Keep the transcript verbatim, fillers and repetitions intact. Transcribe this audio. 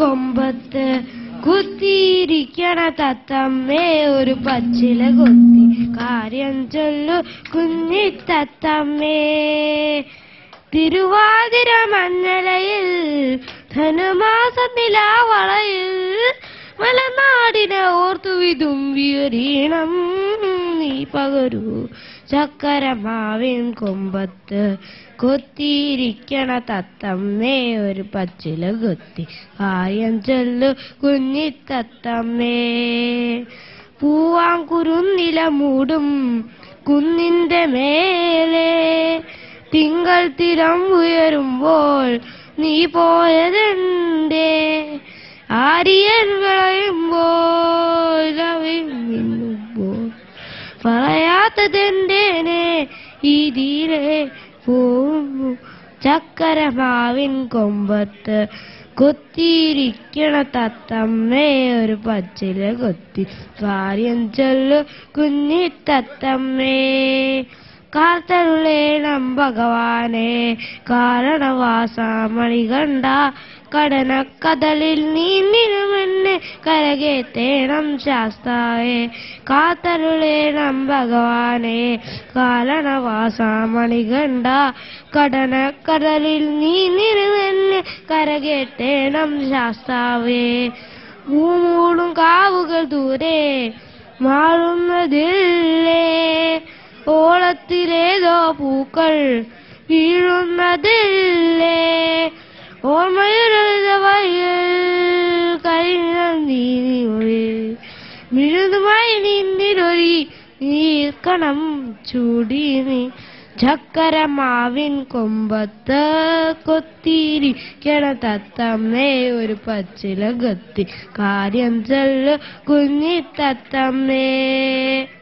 കൊമ്പത്ത് കുത്തിയിരിക്കണ തത്തമ്മേ ഒരു പച്ചില കൊത്തി കാര്യം ചൊല്ലു കുഞ്ഞി തത്തമ്മേ. തിരുവാതിര മഞ്ഞലയിൽ ധനുമാസ നിലാവളയിൽ മലനാടിനെ ഓർത്തു വിതുമ്പിയൊരീണം നീ പകരൂ. ചക്കരമാവിൻ കൊമ്പത്ത് കൊത്തിയിരിക്കണ തത്തമ്മേ ഒരു പച്ചില കൊത്തി കാര്യം ചൊല്ലു കുഞ്ഞി തത്തമ്മേ. പൂവാങ്കുരുന്നില മൂടും കുന്നിന്റെ മേലെ തിങ്കൾ തിരം ഉയരുമ്പോൾ നീ പോയതെന്തേ? ആര്യൻ വിളയുമ്പോൾ മിന്നുമ്പോൾ പറയാത്തതെന്തേനെ ഇതിലെ പോകുന്നു. ചക്കരമാവിൻ കൊമ്പത്ത് കൊത്തിയിരിക്കണ തത്തമ്മേ ഒരു പച്ചില കൊത്തി കാര്യം ചൊല്ലു കുഞ്ഞി തത്തമ്മേ. കാത്തരുളേണം ഭഗവാനെ കാരണവാസമണി കണ്ട കടനക്കടലിൽ നീന്തിനുമെന്നെ കരകേറ്റേണം ശാസ്താവേ. കാത്തരുളേണം ഭഗവാനെ കാരണവാസമണി കണ്ട കടനക്കടലിൽ നീന്തിനുമെന്നെ കരകേറ്റേണം ശാസ്താവേ. മൂമൂടും കാവുകൾ ദൂരെ മാറുന്നതില്ലേ? ഓളത്തിലേതോ പൂക്കൾ വീഴുന്നതില്ലേ? ഓർമ്മയുടെ വയൽ കഴിഞ്ഞ നീ മിഴുതുമായി നിന്നിലൊരി നീർക്കണം ചൂടി നീ. ചക്കരമാവിൻ കൊമ്പത്ത് കൊത്തിയിരിക്കണ തത്തമ്മേ ഒരു പച്ചില കൊത്തി കാര്യം ചൊല്ലു കുഞ്ഞി തത്തമ്മേ.